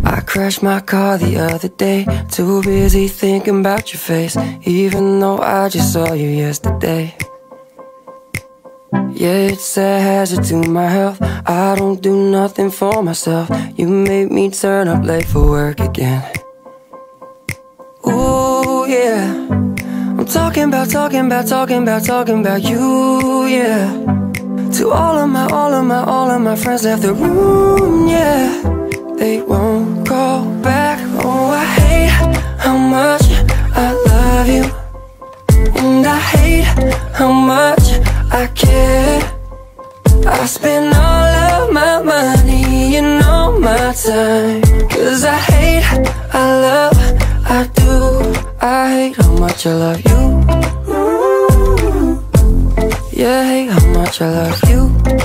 I crashed my car the other day, too busy thinking about your face, even though I just saw you yesterday. Yeah, it's a hazard to my health. I don't do nothing for myself. You made me turn up late for work again. Ooh, yeah. I'm talking about you, yeah. To all of my friends left the room, yeah. They won't call back. Oh, I hate how much I love you, and I hate how much I care. I spend all of my money and all my time, 'cause I hate, I love, I do. I hate how much I love you. Yeah, I hate how much I love you.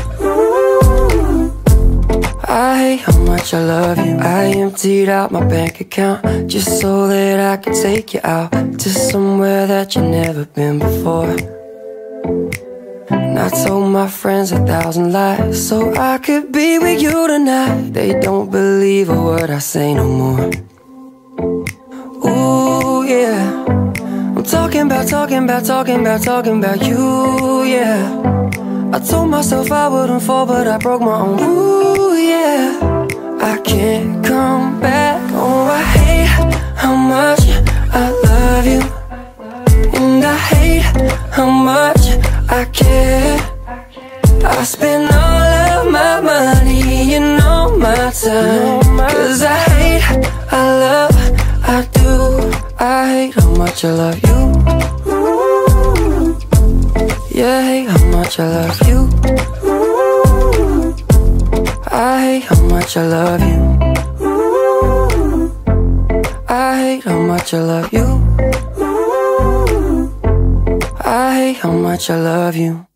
I hate how much I love you. I emptied out my bank account just so that I could take you out to somewhere that you've never been before. And I told my friends 1,000 lies so I could be with you tonight. They don't believe a word I say no more. Ooh, yeah. I'm talking about you, yeah. I told myself I wouldn't fall, but I broke my own. Ooh, yeah. I can't come back. Oh, I hate how much I love you, and I hate how much I care. I spend all of my money and all my time, 'cause I hate, I love, I do. I hate how much I love you. Yeah, I hate how much I love you. I hate how much I love you. I hate how much I love you. I hate how much I love you.